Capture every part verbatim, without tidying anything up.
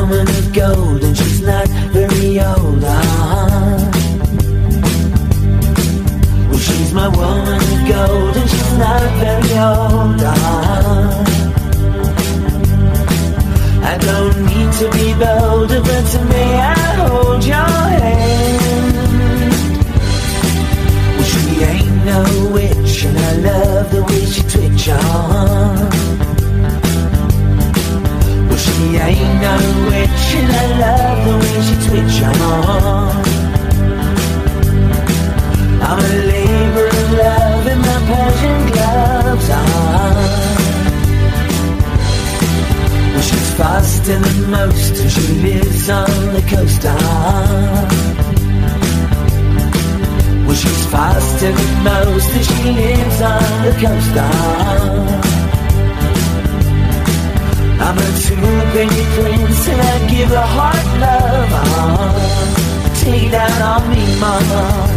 woman of gold and she's not very old, uh-huh. Well, she's my woman of gold and she's not very old, uh-huh. I don't need to be bolder, but to me I hold your hand. Well, she ain't no witch and I love the way she twitch on. Well, she ain't no witch and I love the way she twitch on. I'm a labor of love in my Persian gloves on. Well, she's faster than most and she lives on the coast on. Well, she's faster than most and she lives on the coast on. I'm a two-penny prince and I give her heart love on. Take that on me, mama.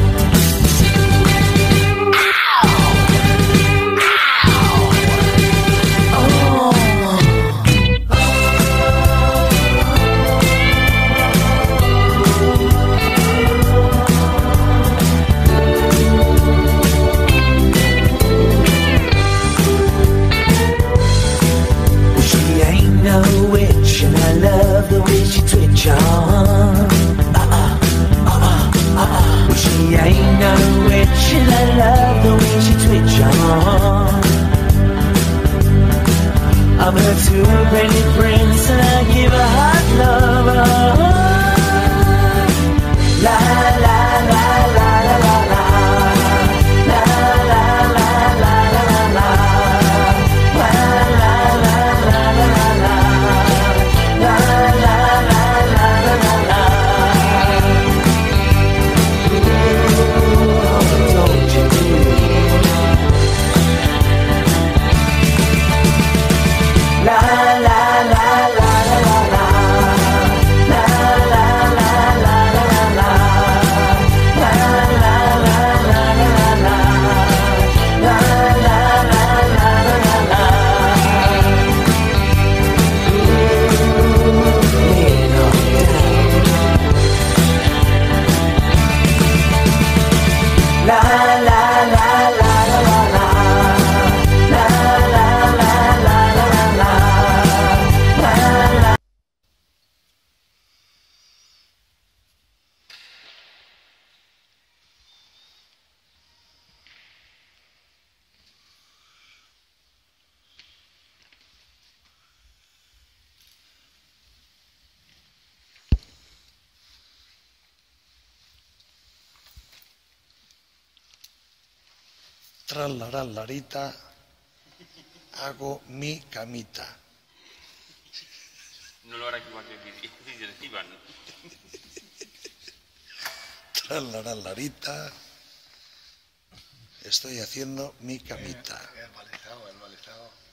And I love the way she twitch on. Uh-uh, uh-uh, uh-uh. Well, she ain't no witch and I love the way she twitch on. I'm her two-penny prince and I give her hot love. Oh, la la la la la la la. La la la la la la la. La la la la la la la. La la la la la la la. Ooh, don't you do. La la la la la la la. La la la la la la la. La la la la la la. La la la la la la. La la la la la la la. La la la la la la la. La la. Tralararlarita, hago mi camita. No lo hará igual que Iván. Tralararlarita, estoy haciendo mi camita. El balizado, el balizado.